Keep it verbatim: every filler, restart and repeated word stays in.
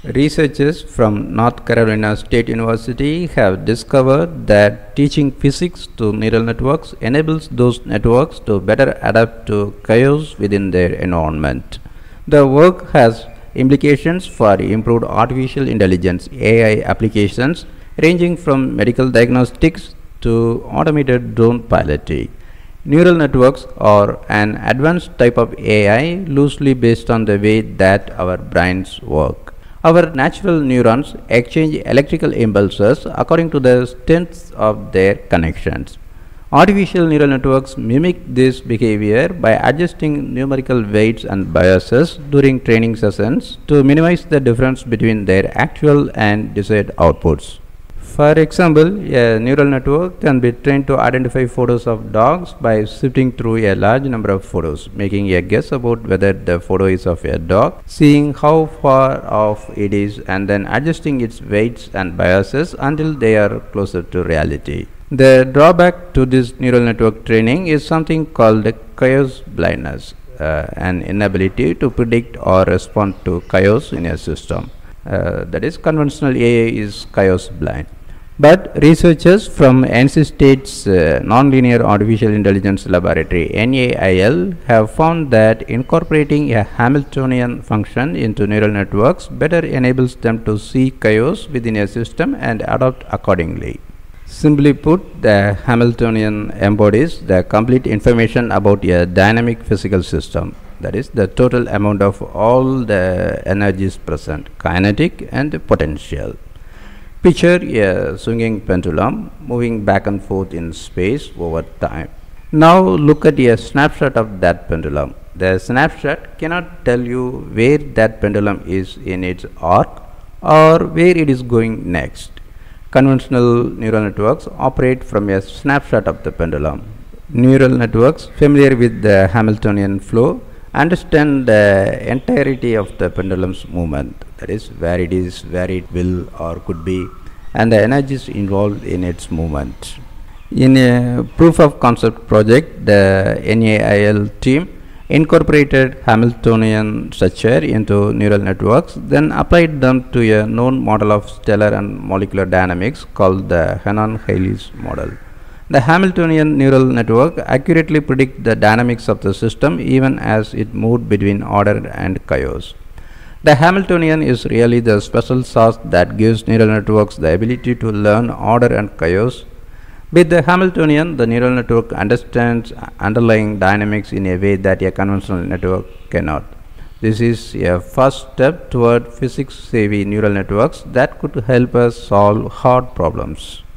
Researchers from North Carolina State University have discovered that teaching physics to neural networks enables those networks to better adapt to chaos within their environment. The work has implications for improved artificial intelligence A I applications ranging from medical diagnostics to automated drone piloting. Neural networks are an advanced type of A I loosely based on the way that our brains work. Our natural neurons exchange electrical impulses according to the strength of their connections. Artificial neural networks mimic this behavior by adjusting numerical weights and biases during training sessions to minimize the difference between their actual and desired outputs. For example, a neural network can be trained to identify photos of dogs by sifting through a large number of photos, making a guess about whether the photo is of a dog, seeing how far off it is, and then adjusting its weights and biases until they are closer to reality. The drawback to this neural network training is something called chaos blindness, uh, an inability to predict or respond to chaos in a system. Uh, that is, conventional A I is chaos blind. But researchers from N C State's uh, Nonlinear Artificial Intelligence Laboratory N A I L have found that incorporating a Hamiltonian function into neural networks better enables them to see chaos within a system and adapt accordingly. Simply put, the Hamiltonian embodies the complete information about a dynamic physical system, that is, the total amount of all the energies present, kinetic and potential. Picture a swinging pendulum moving back and forth in space over time. Now look at a snapshot of that pendulum. The snapshot cannot tell you where that pendulum is in its arc or where it is going next. Conventional neural networks operate from a snapshot of the pendulum. Neural networks familiar with the Hamiltonian flow understand the entirety of the pendulum's movement, that is, where it is, where it will or could be, and the energies involved in its movement. In a proof of concept project, the N A I L team incorporated Hamiltonian structure into neural networks, then applied them to a known model of stellar and molecular dynamics called the Henon-Hayes model. The Hamiltonian neural network accurately predicts the dynamics of the system even as it moved between order and chaos. The Hamiltonian is really the special sauce that gives neural networks the ability to learn order and chaos. With the Hamiltonian, the neural network understands underlying dynamics in a way that a conventional network cannot. This is a first step toward physics-savvy neural networks that could help us solve hard problems.